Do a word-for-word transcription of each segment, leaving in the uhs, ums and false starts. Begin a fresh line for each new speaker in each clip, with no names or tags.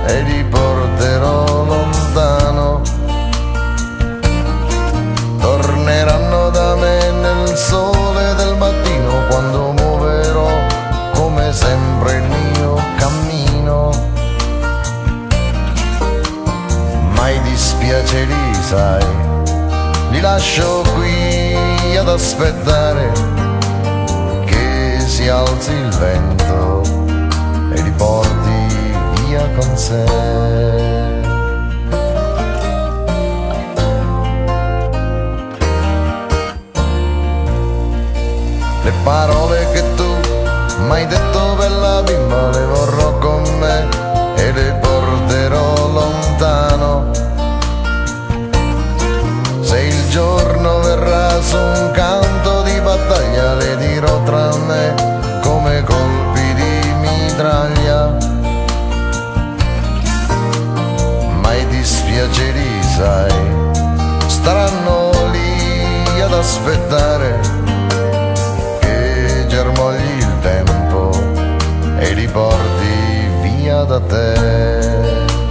e li porterò lontano. Torneranno da me nel sole del mattino, quando muoverò come sempre il mio cammino. Ma i dispiaceri, sai, li lascio qui ad aspettare che si alzi il vento e li porti via con sé. Le parole che tu m'hai detto, bella bimba, le vorrò con me e le porterò lontano. Se il giorno verrà su un canto di battaglia, le dirò tra me come colpi di mitraglia. Ma i dispiaceri, sai, staranno lì ad aspettare germogli il tempo e li porti via da te.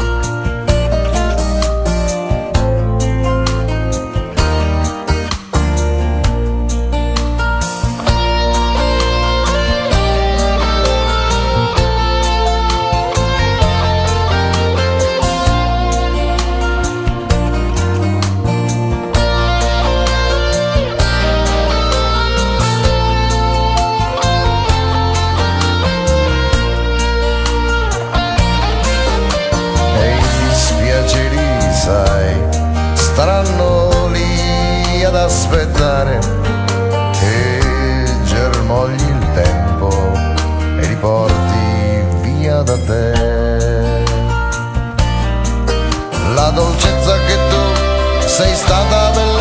Staranno lì ad aspettare che germogli il tempo e li porti via da te. La dolcezza che tu sei stata bella